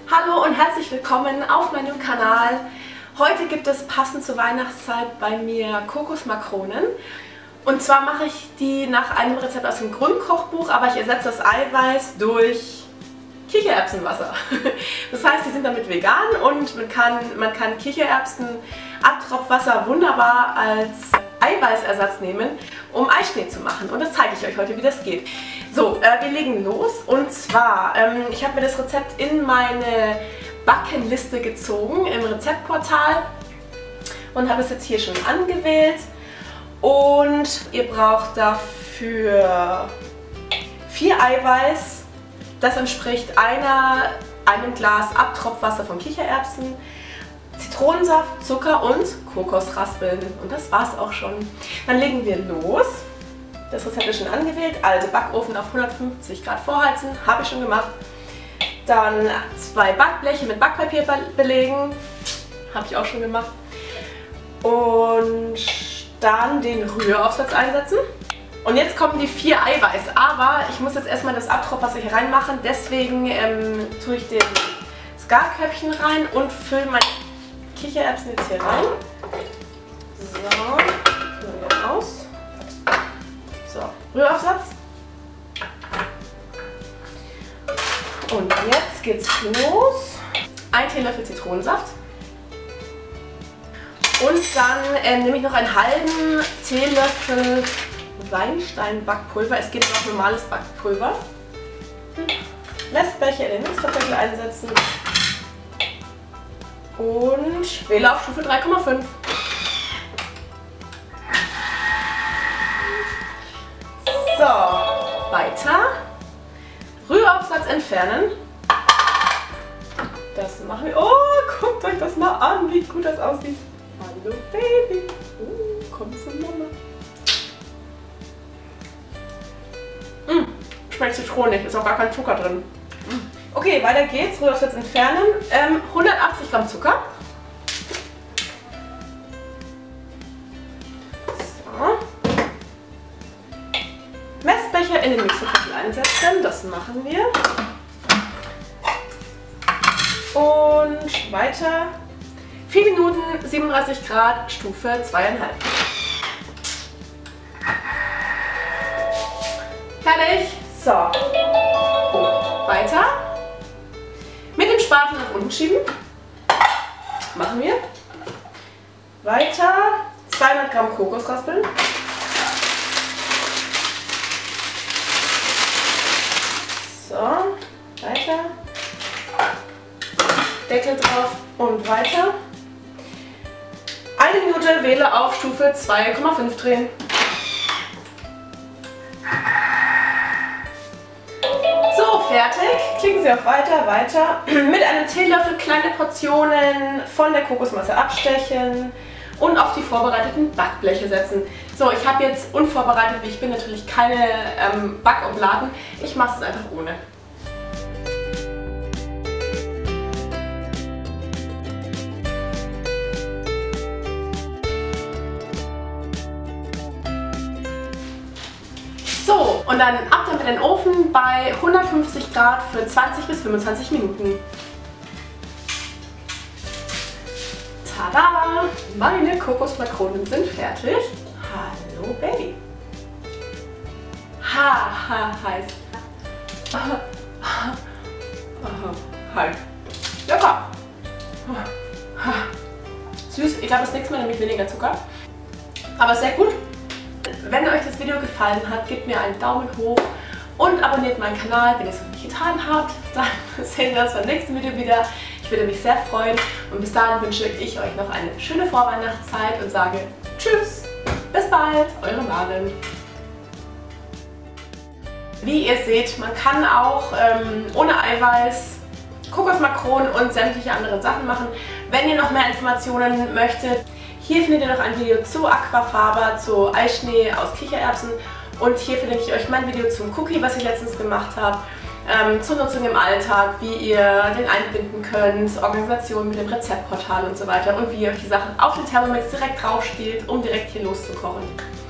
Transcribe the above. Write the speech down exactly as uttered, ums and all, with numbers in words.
Hallo und herzlich willkommen auf meinem Kanal. Heute gibt es passend zur Weihnachtszeit bei mir Kokosmakronen. Und zwar mache ich die nach einem Rezept aus dem Grundkochbuch, aber ich ersetze das Eiweiß durch Kichererbsenwasser. Das heißt, die sind damit vegan und man kann, man kann Kichererbsen-Abtropfwasser wunderbar als Eiweißersatz nehmen, um Eischnee zu machen. Und das zeige ich euch heute, wie das geht. So, äh, wir legen los. Und zwar, ähm, ich habe mir das Rezept in meine Backenliste gezogen im Rezeptportal und habe es jetzt hier schon angewählt. Und ihr braucht dafür vier Eiweiß. Das entspricht einer, einem Glas Abtropfwasser von Kichererbsen, Zitronensaft, Zucker und Kokosraspeln. Und das war's auch schon. Dann legen wir los. Das Rezept ist schon angewählt. Also Backofen auf hundertfünfzig Grad vorheizen, habe ich schon gemacht. Dann zwei Backbleche mit Backpapier belegen, habe ich auch schon gemacht. Und dann den Rühraufsatz einsetzen. Und jetzt kommen die vier Eiweiß, aber ich muss jetzt erstmal das Abtropfwasser hier reinmachen, deswegen ähm, tue ich den Skalkörbchen rein und fülle meine Kichererbsen jetzt hier rein. So, wieder aus. So, Rühraufsatz. Und jetzt geht's los. Ein Teelöffel Zitronensaft. Und dann ähm, nehme ich noch einen halben Teelöffel Weinstein-Backpulver. Es gibt auch normales Backpulver. Messbecher in den Mixerbeutel einsetzen. Und wähle auf Stufe drei Komma fünf. So, weiter. Rühraufsatz entfernen. Das machen wir. Oh, guckt euch das mal an, wie gut das aussieht. Hallo Baby. Uh, komm zu Mama. Mmh, schmeckt zitronig, ist auch gar kein Zucker drin. Mmh. Okay, weiter geht's. Rühraufsatz entfernen. Ähm, hundertachtzig Gramm Zucker. So. Messbecher in den Mixerkörbchen einsetzen. Das machen wir. Und weiter. vier Minuten, siebenunddreißig Grad, Stufe zwei Komma fünf. Fertig. So. Oh. Weiter. Mit dem Spatel nach unten schieben. Machen wir. Weiter. zweihundert Gramm Kokosraspeln. So. Weiter. Deckel drauf und weiter. Eine Minute, wähle auf Stufe zwei Komma fünf drehen. Fertig. Klicken Sie auf Weiter, Weiter. Mit einem Teelöffel kleine Portionen von der Kokosmasse abstechen und auf die vorbereiteten Backbleche setzen. So, ich habe jetzt unvorbereitet, wie ich bin, natürlich keine ähm, Backobladen. Ich mache es einfach ohne. So, und dann ab damit in den Ofen bei hundertfünfzig Grad für zwanzig bis fünfundzwanzig Minuten. Tada! Meine Kokosmakronen sind fertig. Hallo Baby. Ha, ha, heiß. Hi. Lecker. Süß. Ich glaube, das nächste Mal nehme ich weniger Zucker. Aber sehr gut. Wenn euch das Video gefallen hat, gebt mir einen Daumen hoch und abonniert meinen Kanal, wenn ihr es noch nicht getan habt. Dann sehen wir uns beim nächsten Video wieder. Ich würde mich sehr freuen und bis dahin wünsche ich euch noch eine schöne Vorweihnachtszeit und sage Tschüss, bis bald, eure Maren. Wie ihr seht, man kann auch ähm, ohne Eiweiß Kokosmakronen und sämtliche andere Sachen machen. Wenn ihr noch mehr Informationen möchtet, hier findet ihr noch ein Video zu Aquafaba, zu Eischnee aus Kichererbsen und hier verlinke ich euch mein Video zum Cookie, was ich letztens gemacht habe, ähm, zur Nutzung im Alltag, wie ihr den einbinden könnt, Organisation mit dem Rezeptportal und so weiter und wie ihr euch die Sachen auf den Thermomix direkt drauf spielt, um direkt hier loszukochen.